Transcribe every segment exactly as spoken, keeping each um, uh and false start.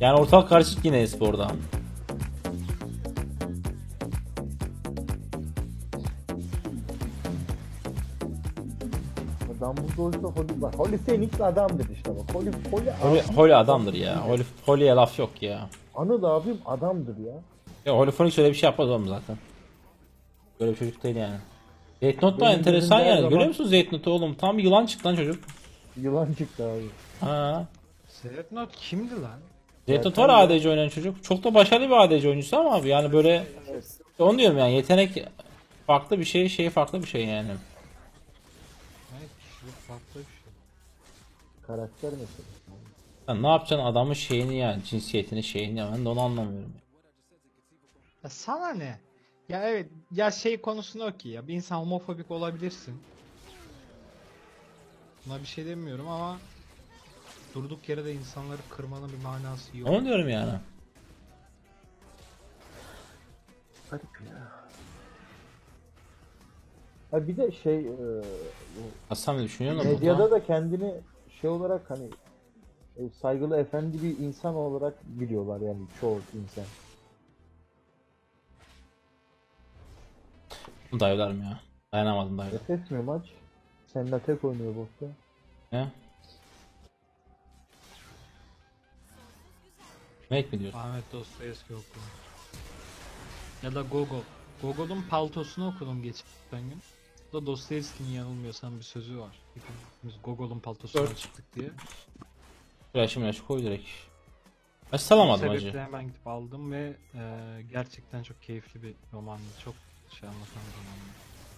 Yani ortalık karışık yine e-sporda. Adam burada olsa Holy bak. Holy Phoenix adamdır işte bak. Holy Holy Holy, abi- Holy adamdır ya. Holy, Holy'ye laf yok ya. Anıl abim adamdır ya. Ya Holy Phoenix öyle bir şey yapmaz oğlum zaten. Böyle bir çocuk değil yani. Death Note da Benim enteresan gözümde her yani. zaman- Görüyor musunuz Death Note'u oğlum? Tam bir yılan çıktı lan çocuk. Yılan çıktı abi. Ha. Death Note kimdi lan? Death Note var A D C oynayan çocuk. Çok da başarılı bir A D C oyuncusu ama abi yani böyle onu diyorum yani yetenek farklı bir şey, şey farklı bir şey yani. Evet, kişilik farklı bir şey. Karakter mesela. Sen ne yapacaksın adamın şeyini yani cinsiyetini şeyini ya ben de onu anlamıyorum. Ya sana ne? Ya evet, ya şey konusunda okey ya. Bir insan homofobik olabilirsin. Buna bir şey demiyorum ama durduk yere de insanları kırmanın bir manası yok. Onu diyorum yani. Garip ya. Ha bir de şey e, bu Hasan ne düşünüyorsun da medyada burada? da kendini şey olarak hani e, saygılı efendi bir insan olarak biliyorlar yani çoğu insan. Dayılarım ya. Dayanamadım dayılar. Nefes etmiyor maç. Seninle tek oynuyor botta. Ne? Make mi diyorsun? Ahmet Dostoyevski okudum. Ya da Gogol. Gogol'un paltosunu okudum geçen gün. Bu da Dostoyevski'nin yanılmıyorsam bir sözü var. Hepimiz Gogol'un paltosuna Dört. çıktık diye. Flaşı mılaşı koy direkt. Ben Bu salamadım sebeple acı. hemen gidip aldım ve e, gerçekten çok keyifli bir romandı. Çok şey anlatan bir romandı.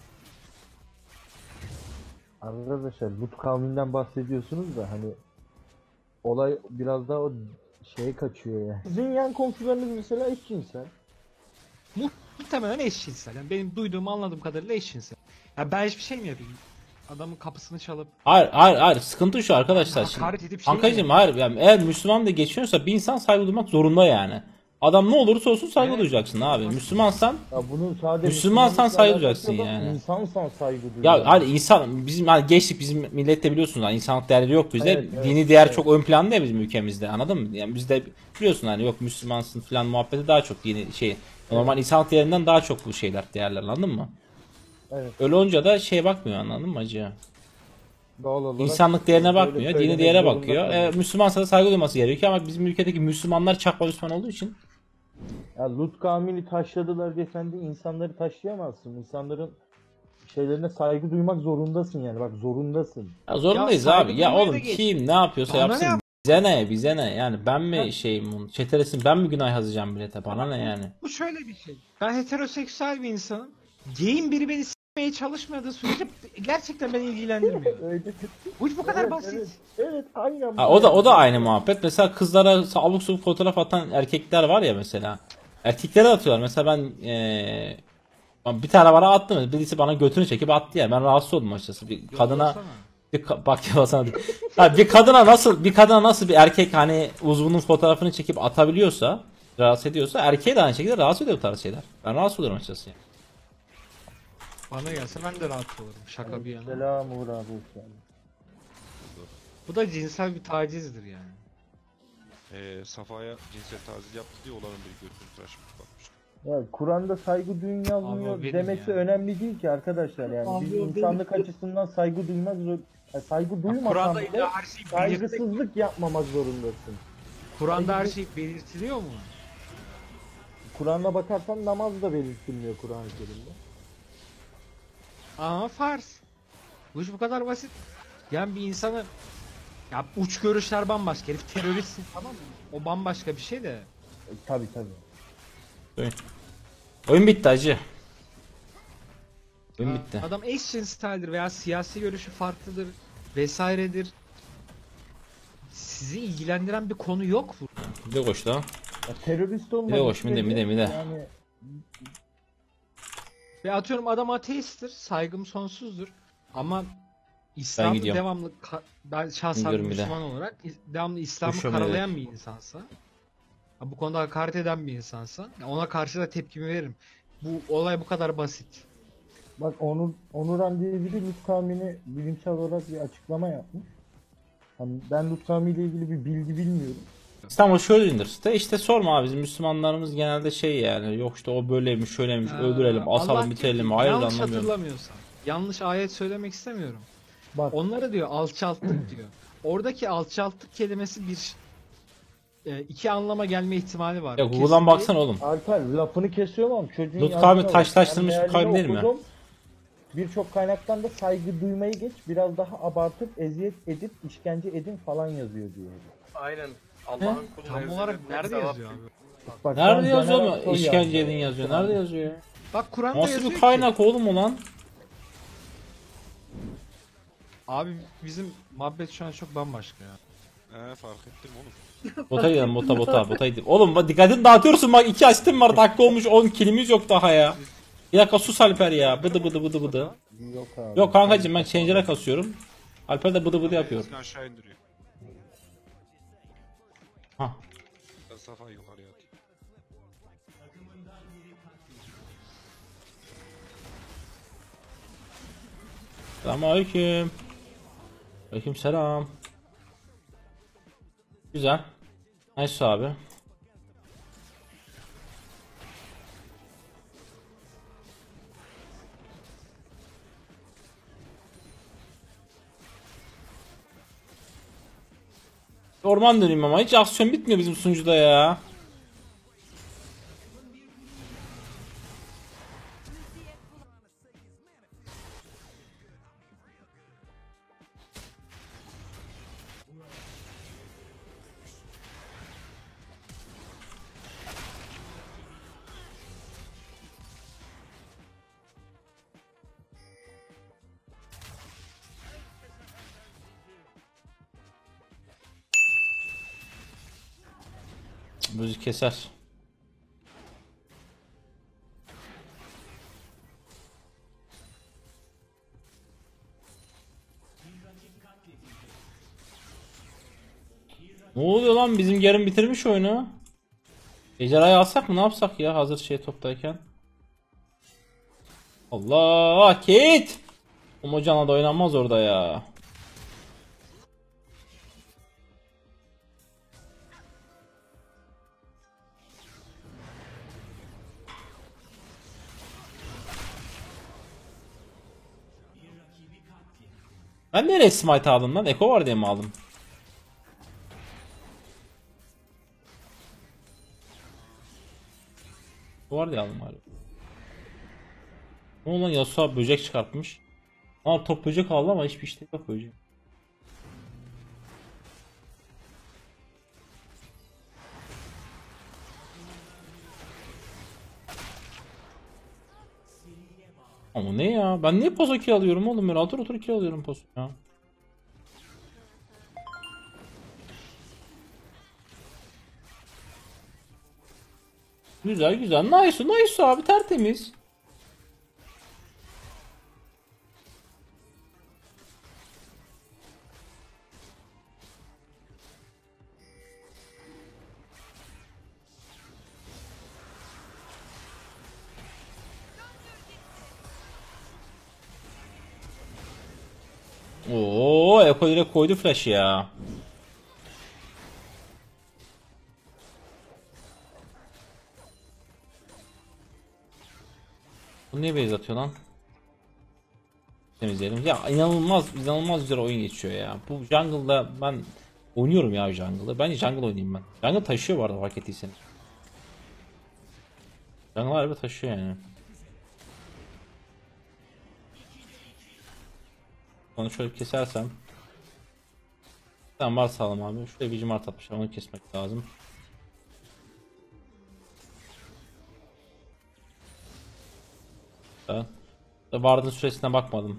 Arkadaşlar Lut kavminden bahsediyorsunuz da hani olay biraz daha o şeye kaçıyor ya. Sizin yan komşularınız mesela eşcinsel. Muhtemelen eşcinsel. Yani benim duyduğum anladığım kadarıyla eşcinsel. Ya ben hiçbir şey mi yapayım? Adamın kapısını çalıp Hayır hayır hayır sıkıntı şu arkadaşlar. hakaret Şimdi, edip şey Kankacığım mi? hayır yani eğer Müslüman da geçiyorsa bir insan saygı duymak zorunda yani. Adam ne olursa olsun saygı Evet. duyacaksın abi. Müslümansan Ya bunun sadece Müslümansan Müslümanlıkla saygı alakası duyacaksın yok, yani. İnsansan saygı duyuyorsun. ya hayır insan bizim hani geçtik bizim millette biliyorsunuz hani insanlık değerleri yok bizde. Evet, evet, Dini değer evet. çok ön planda ya bizim ülkemizde. Anladın mı? Yani bizde biliyorsun hani yok Müslümansın falan muhabbeti daha çok dini şey normal insanlık değerinden daha çok bu şeyler değerler anladın mı? Evet. Öyle olunca da şey bakmıyor anladın mı acı? Doğal olarak İnsanlık değerine böyle bakmıyor, dini söylemek değere zorunda bakıyor. E, kalıyor. Müslümansa da saygı duyması gerekiyor ama bizim ülkedeki Müslümanlar çakma Müslüman olduğu için Ya Lut kavmini taşladılar diye sen de insanları taşlayamazsın. İnsanların şeylerine saygı duymak zorundasın yani bak zorundasın. ya zorundayız Ya saygı abi. Ya duymayı oğlum da geç. kim ne yapıyorsa Bana yapsın. ne? Bize ne, bize ne? Yani ben mi şeyim bunun? Çeteresin ben mi günah yazacağım millete? Bana ne yani? Bu şöyle bir şey. Ben heteroseksüel bir insanım. Gay'in biri beni s**meye çalışmadığı sürece gerçekten beni ilgilendirmiyor. Öyle. Bu iş bu kadar Evet, basit. evet, evet aynen. Ha, o da o da aynı muhabbet. Mesela kızlara abuk subuk fotoğraf atan erkekler var ya mesela. Erkeklere atıyorlar. Mesela ben eee, bir tane bana attı. Birisi bana götünü çekip attı ya. Ben rahatsız oldum açıkçası. Bir kadına Yollasana. bir ka- bak ya sana ha, bir kadına nasıl bir kadına nasıl bir erkek hani uzvunun fotoğrafını çekip atabiliyorsa rahatsız ediyorsa erkeğe de aynı şekilde rahatsız ediyor bu tarz şeyler. Ben rahatsız oluyorum açıkçası. Yani. Bana gelse ben de rahatsız olurum. Şaka bir yana. Selam Uğur abi hoş geldin. Bu da cinsel bir tacizdir yani. Ee, Safa'ya cinsel taciz yaptı diye olanın bir götünü tıraşmış bakmış. Ya Kur'an'da saygı duyun yazmıyor Abi o benim demesi ya. önemli değil ki arkadaşlar yani. Abi Biz o benim. insanlık açısından saygı duymak zor. Ya saygı duymasan Kur'an'da bile illa her şey belirtmek. saygısızlık yapmamak zorundasın. Kur'an'da her şey belirtiliyor mu? Kur'an'a bakarsan namaz da belirtilmiyor Kur'an-ı Kerim'de. Ama farz. Bu iş bu kadar basit. Yani bir insanı ya uç görüşler bambaşka. Herif teröristsin tamam mı? O bambaşka bir şey de. E, tabii tabii. Oyun. Oyun bitti acı. Oyun Ha, bitti. Adam eşcinseldir veya siyasi görüşü farklıdır vesairedir. Sizi ilgilendiren bir konu yok bu. Bir de koş lan. Ya terörist olmak Bir de hoş, mide, mide, mide. Yani Ve atıyorum adam ateisttir. Saygım sonsuzdur. Ama İslam'ı gidiyorum. devamlı ka- ben şahsen Gidiyorum bir de. Müslüman olarak is- devamlı İslam'ı Üşüyorum karalayan bir insansa, ha, bu konuda hakaret eden bir insansa ya ona karşı da tepkimi veririm. Bu olay bu kadar basit. bak Onur, Onuran diye biri Lut kavmini bilimsel olarak bir açıklama yapmış. Hani ben Lut kavmiyle ilgili bir bilgi bilmiyorum. İstanbul şöyledir. De işte sorma abi, bizim Müslümanlarımız genelde şey yani, yok işte o böyleymiş şöyleymiş, Ee, öldürelim Allah asalım diyor bitirelim, ki, hayır da yanlış anlamıyorum. hatırlamıyorsam. Yanlış ayet söylemek istemiyorum. Bak Onlara diyor alçalttık diyor. Oradaki alçalttık kelimesi bir e, iki anlama gelme ihtimali var. Ya Bu Google'dan kesin baksana değil. oğlum. Alper lafını kesiyorum ama çocuğun Lut yazdığına kavmi bak. taşlaştırmış Ben bir kavim mealini değil mi? okudum. Birçok kaynaktan da saygı duymayı geç, biraz daha abartıp eziyet edip işkence edin falan yazıyor diyor. Aynen. Allah'ın kuluna Tam eziyet olarak etmek nerede sevap yazıyor değil. abi? Bak, şu an Nerede yazıyor Caner mu? Aksoy İşkence yazdı. edin yazıyor. Nerede yazıyor ya? Bak Kur'an'da Nasıl yazıyor bir ki. kaynak oğlum o lan? Abi bizim muhabbet şu an çok bambaşka ya. He fark ettim oğlum. Bota gidelim, bota bota bota gidelim. Oğlum bak dikkatini dağıtıyorsun, bak iki asistim var, dakika olmuş, on kilimiz yok daha ya. Bir dakika sus Alper ya, bıdı bıdı bıdı bıdı. Yok abi. Yok kankacım, ben changer'a kasıyorum. Alper de bıdı bıdı yapıyor. Hepsini aşağı indiriyor. Hah. Ben Safa yukarıya atayım. Selamünaleyküm. Aleyküm selam. Güzel. Nice abi. Orman döneyim ama hiç aksiyon bitmiyor bizim sunucuda ya. Müzik keser. Ne oluyor lan, bizim yarım bitirmiş oyunu. Ejderhayı alsak mı, ne yapsak ya hazır şey toptayken. Allah Kate. Umocana da oynanmaz orada ya. Ben nereye smite aldım lan? Eko var diye mi aldım? Eko var diye aldım galiba. Ne oldu lan, Yasuo böcek çıkartmış. Aa top böcek aldı ama hiçbir işte yok böcek. Ama ne ya? Ben niye posa kill alıyorum oğlum? Ben otur otur kill alıyorum posa ya. Güzel güzel. Nice nice abi, tertemiz. Oo, Eko direkt koydu flash ya. Bu niye base atıyor lan? Temizleyelim. Ya inanılmaz inanılmaz güzel oyun geçiyor ya. Bu jungle'da ben oynuyorum ya jungle'da. Bence jungle oynayayım ben. Jungle taşıyor bu arada, fark ettiyseniz. Jungle harbi taşıyor yani. Onu şöyle kesersem. Tamam, var sağlam abi. Şuraya bir cimart atmışlar, onu kesmek lazım. Ben da vardığın süresine bakmadım.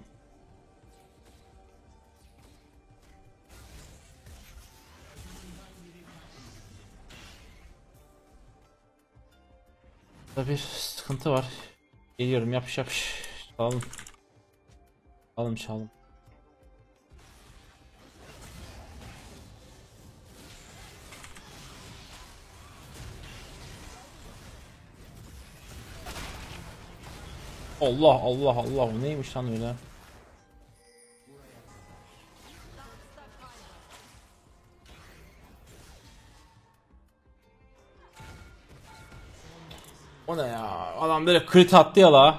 Burada bir sıkıntı var. Geliyorum, yapış yapış. Çalalım. Çalalım çalalım. Allah Allah Allah, o neymiş lan öyle? O ne ya? Adam böyle crit attı ya la.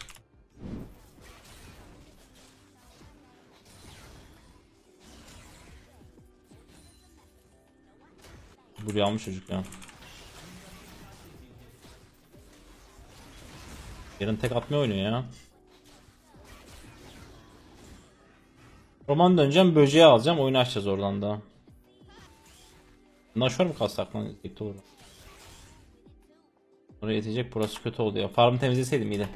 Buraya almış çocuk ya. Yarın tek atmaya oynuyor ya. Roman döneceğim, böceği alacağım, oyunu açacağız oradan da. Naşör mü kalsak lan? Tekte olur. Oraya yetecek, burası kötü oldu ya. Farmı temizleseydim iyiydi.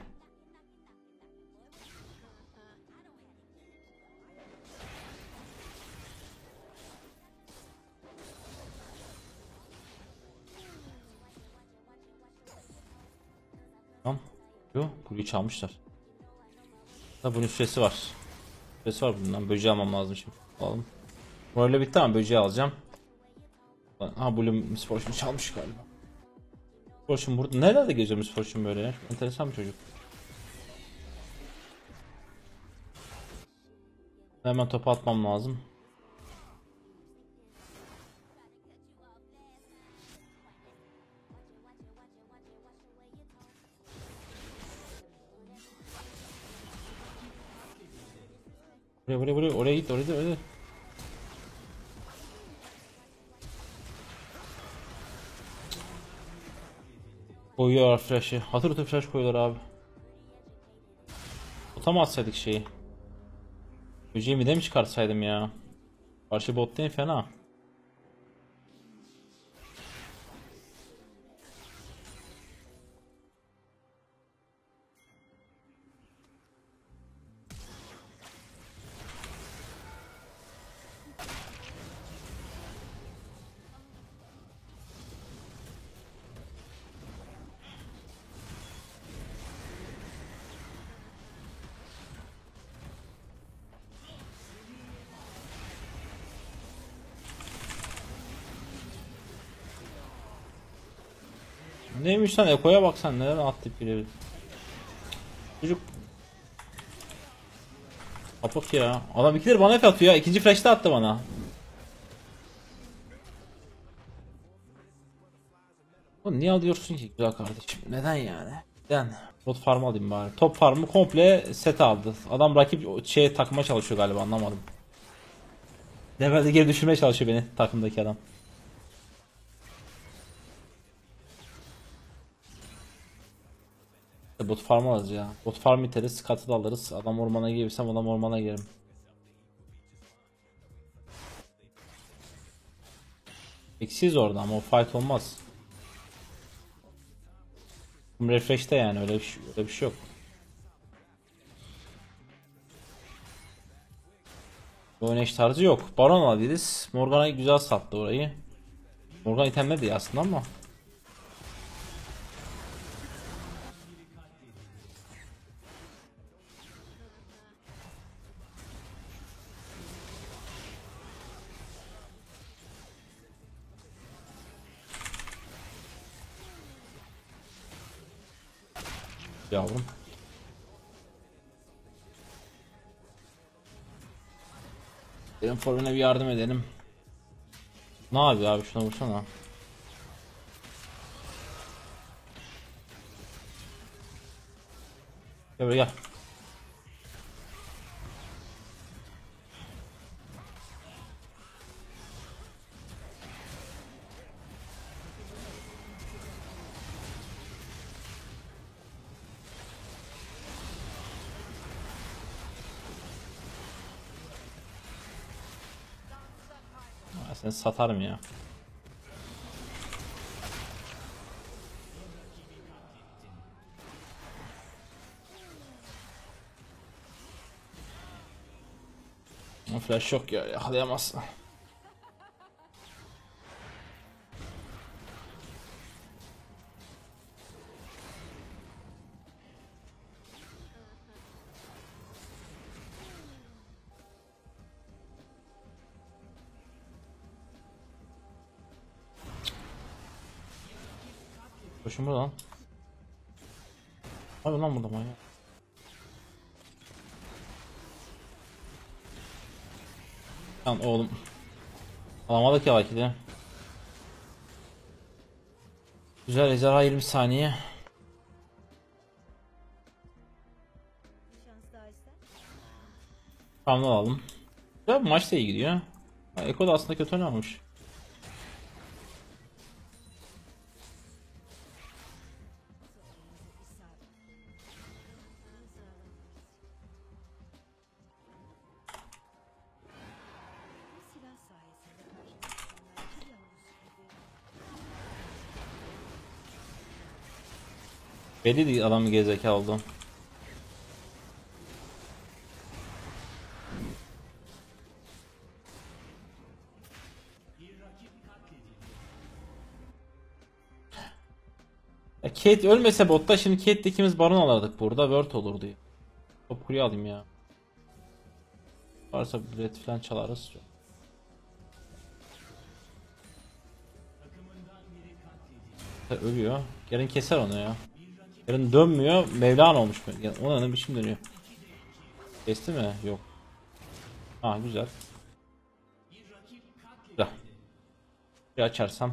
Tamam. Yo, burayı çalmışlar. Da bunun süresi var. Süresi var bundan. Böceği almam lazım şimdi. Alalım. Böyle bitti ama böceği alacağım. Ha, Bloom Misfortune çalmış galiba. Misfortune burada. Nerede geziyor Misfortune böyle ya? Enteresan bir çocuk. Hemen topu atmam lazım. Buraya buraya buraya oraya git oraya git oraya. Koyuyorlar flash'ı. Hatır hatır flash koyuyorlar abi. Bota mı atsaydık şeyi? Böceği mi de mi çıkarsaydım ya? Karşı bot değil fena. Neymiş lan, Eko'ya baksan neler attı biri. Çocuk kapık ya. Adam ikidir bana F atıyor ya. İkinci flash'ta attı bana. Oğlum niye alıyorsun ki güzel kardeşim? Neden yani? Neden? Bot farm alayım bari. Top farmı komple set aldı. Adam rakip şeye takmaya çalışıyor galiba, anlamadım. Levelde geri düşürmeye çalışıyor beni takımdaki adam. Bot farm alırız ya. Bot farm iteriz, katı da alırız. Adam ormana girersem adam ormana girerim. Eksiyiz orada ama o fight olmaz. Refresh'te yani öyle bir şey, öyle bir şey yok. Oynayış tarzı yok. Baron alabiliriz. Morgana güzel sattı orayı. Morgana itemledi ya aslında ama. Yavrum. Benim formuna bir yardım edelim. Ne yapıyor abi, şuna vursana. Gel buraya gel. Ben seni satarım ya. O flash yok ya, yakalayamazsın. Koşun buradan. Abi lan burada manyak. Lan oğlum. Alamadık ya belki de. Güzel ejderha yirmi saniye. Tamam alalım. Güzel bir maç da iyi gidiyor. Ha, Eko da aslında kötü oynamış. Belli değil adamın gerizekalı oldu. Ya Kate ölmese botta şimdi Kate'le ikimiz baron alırdık burada. Word olurdu. Top kuruyu alayım ya. Varsa bilet falan çalarız. Ölüyor. Garen keser onu ya. Garen dönmüyor. Mevlan olmuş. Ona ne biçim dönüyor. Kesti mi? Yok. Ha güzel. Güzel. Bir açarsam.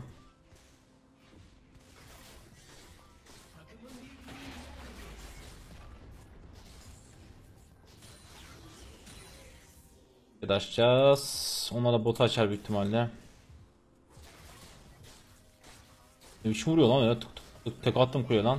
Bir de açacağız. Ona da botu açar büyük ihtimalle. Ne biçim vuruyor lan ya? Tık tık tık tek attım kuruyor lan.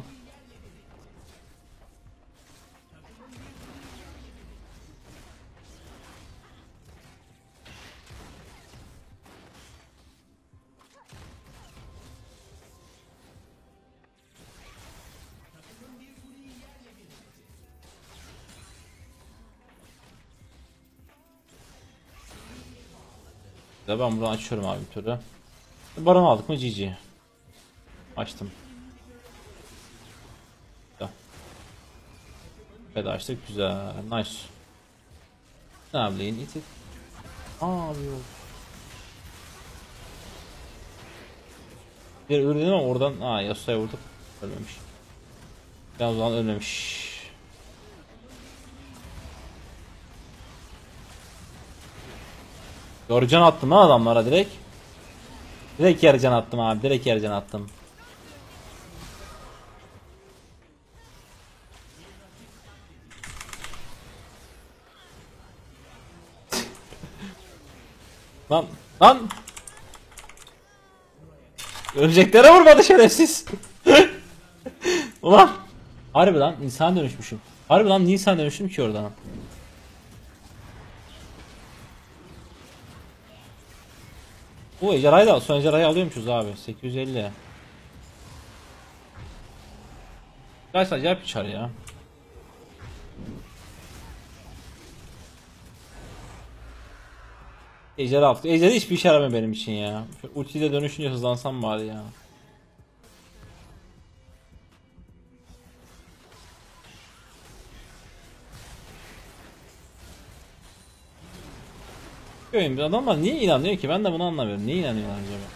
Ben buradan açıyorum abi bir türlü. Baron aldık mı G G. Açtım. Güzel. Evet açtık güzel. Nice. Ne yapayım? İtik. Aa abi yok. Bir ürün ama oradan aa Yasuo'ya vurduk. Ölmemiş. Ben o zaman ölmemiş. Doğru can attım lan adamlara direkt. Direkt yarı can attım abi. Direkt yarı can attım. Lan lan. Örümceklere vurmadı şerefsiz. Ulan. Harbi lan insan dönüşmüşüm. Harbi lan niye insan dönüştüm ki oradan? Bu ejderhayı da son ejderhayı alıyormuşuz abi. sekiz yüz elli. Kaç acayip bir çar ya. Ejderha attı. Ejderha hiçbir işe yaramıyor benim için ya. Şu ultiyle dönüşünce hızlansam bari ya. Oyun adamlar niye inanıyor ki? Ben de bunu anlamıyorum. Niye inanıyorlar acaba?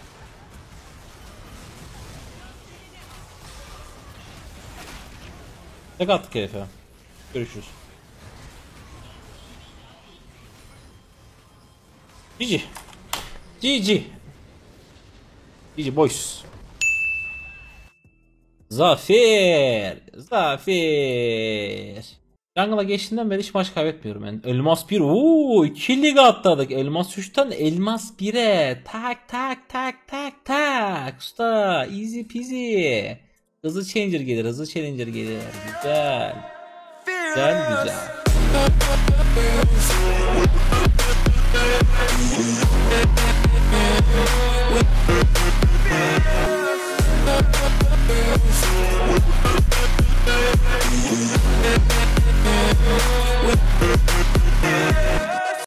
Tek attık herife. Görüşürüz. G G. G G. G G boys. Zafer. Zafer. Jungle'a geçtiğinden beri hiç maç kaybetmiyorum ben. Elmas bir. Ooo iki lig atladık. Elmas üçten Elmas bire. Tak tak tak tak tak. Usta easy peasy. Hızlı changer gelir. Hızlı changer gelir. Güzel. Güzel güzel.